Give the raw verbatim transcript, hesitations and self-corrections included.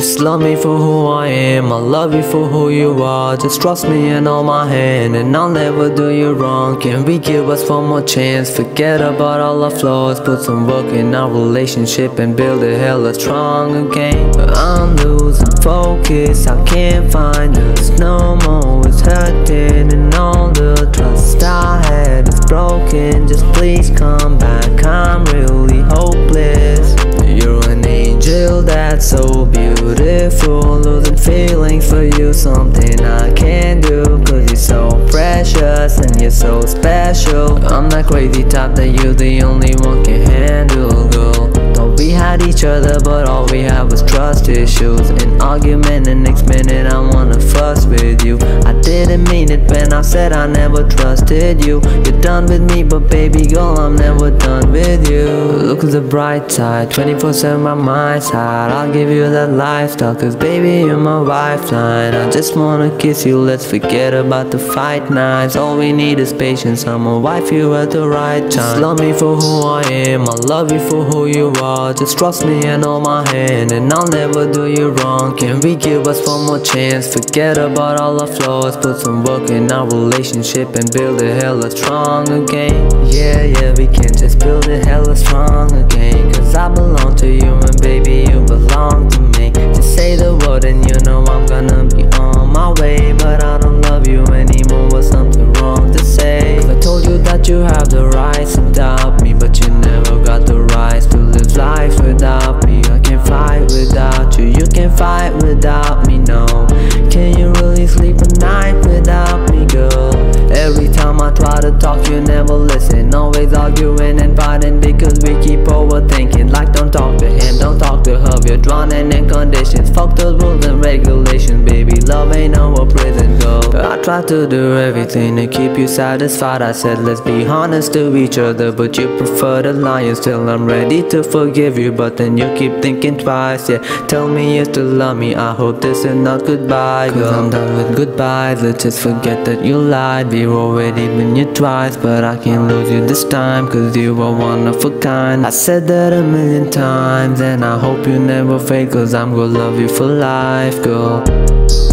Just love me for who I am, I love you for who you are. Just trust me and hold my hand, and I'll never do you wrong. Can we give us one more chance? Forget about all our flaws, put some work in our relationship and build it hella strong again. I'm losing focus, I can't find us no more. It's hurting and all the trust I had is broken. Just please come back, I'm really hopeless. You're an angel that's so beautiful, losing feelings for you, something I can't do. Cause you're so precious and you're so special. I'm that crazy type that you the only one can handle, girl. Thought we had each other but all we had was trust issues. An argument and next minute I wanna fuss with you. I didn't mean it when I said I never trusted you. You're done with me but baby girl I'm never done with you. Look at the bright side, twenty-four seven by my side. I'll give you that lifestyle cause baby you're my lifeline. I just wanna kiss you, let's forget about the fight nights. All we need is patience, I'ma wife you at the right time. Just love me for who I am, I love you for who you are. Just trust me and hold my hand, and I'll never do you wrong. Can we give us one more chance? Forget about all our flaws, put some work in our relationship and build it hella strong again. Yeah, yeah, we can just build it hella strong again. Cause I belong to you and baby you belong to me. Just say the word and you know I'm gonna be on my way. But I don't love you anymore, was something wrong to say? Cause I told you that you have the rights to doubt me, but you never got the rights to live life without me. I can't fight without you, you can't fight without me, no. Can you really sleep at night without me, girl? Every time I try to talk you never listen, always arguing and fighting because we keep overthinking. Like don't talk to him, don't talk to her, we're drowning in conditions. Fuck those rules and regulations, baby, love ain't no prison, girl. I tried to do everything to keep you satisfied. I said let's be honest to each other, but you prefer to lie. And still I'm ready to forgive you, but then you keep thinking twice. Yeah, tell me you still love me, I hope this is not goodbye, girl. Cause I'm done with goodbyes, let's just forget that you lied. We've already been you twice, but I can't lose you this time. Cause you are one of a kind. I said that a million times, and I hope you never fade. Cause I'm gonna love you for life, girl.